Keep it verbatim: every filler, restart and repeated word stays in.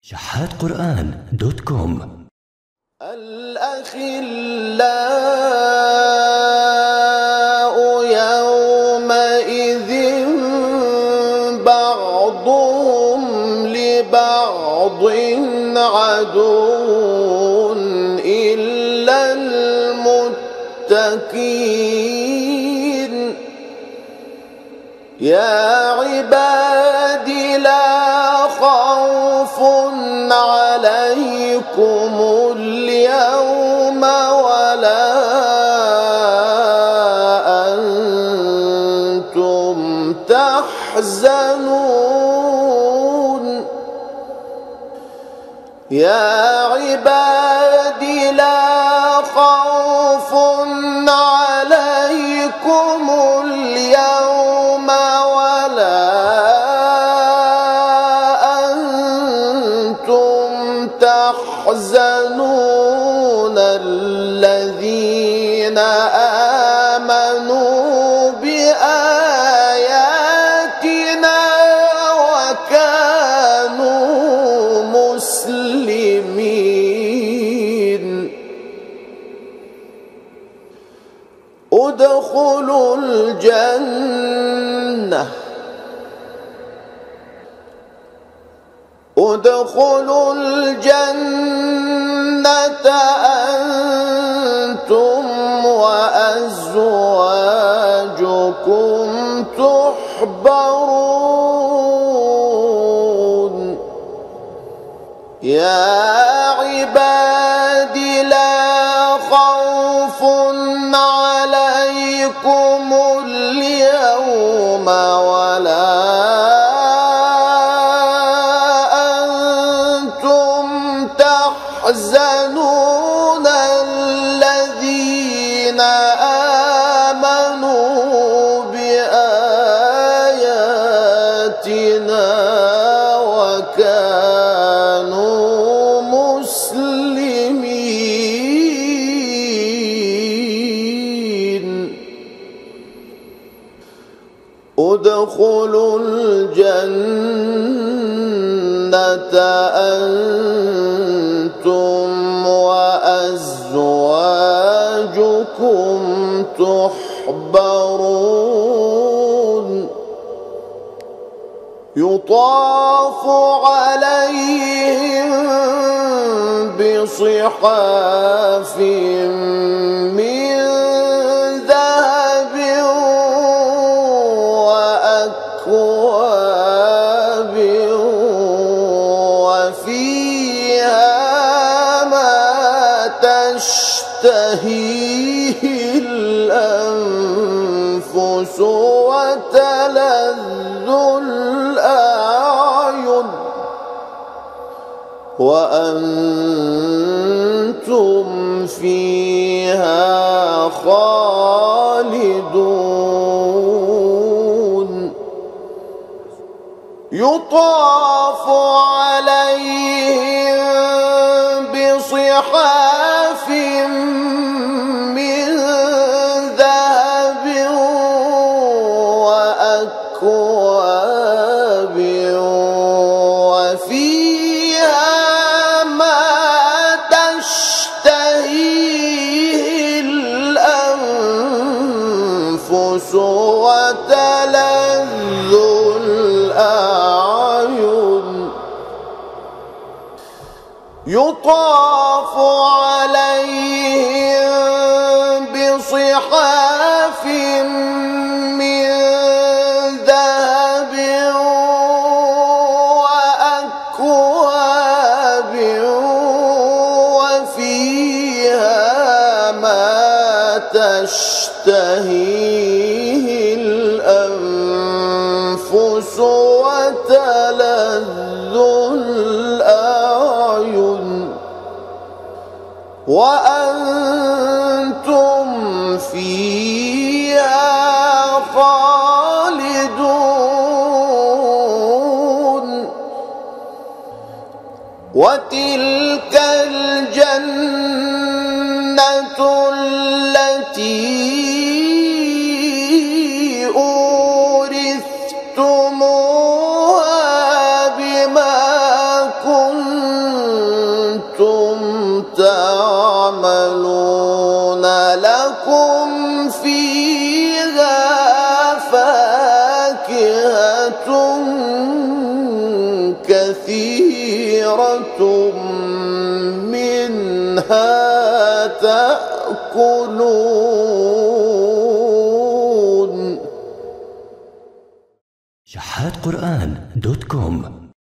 شحات قرآن دوت كوم. الأخلاء يومئذ بعضهم لبعض عدو إلا المتقين. يا عباد لا خوف عليكم اليوم ولا أنتم تحزنون. يا عباد لا خوف عليكم اليوم ولا أنتم تحزنون. الذين آمنوا بآياتنا وكانوا مسلمين. ادخلوا الجنة ادخلوا الجنة أنتم وأزواجكم تحبرون. يا عبادي لا خوف عليكم اليوم ولا يحزنون. الذين آمنوا بآياتنا وكانوا مسلمين. ادخلوا الجنة أنتم وأزواجكم تحبرون. يطاف عليهم بصحاف من ذهب وأكواب وفيها تشتهيه الأنفس وتلذ الأعين وأنتم فيها خالدون. يطاف عليهم بصحاف من ذهب وأكواب وفيها ما تشتهيه الأنفس وتلذ الأعين. يطاف عليهم بصحاف من ذهب وأكواب وفيها ما تشتهيه الأنفس وتلذ الأعين وأنتم فيها خالدون. وتلك الجنة التي أورثتموها بما كنتم تعملون لكم فيها فاكهة كثيرة منها تأكلون. شحات قرآن دوت كوم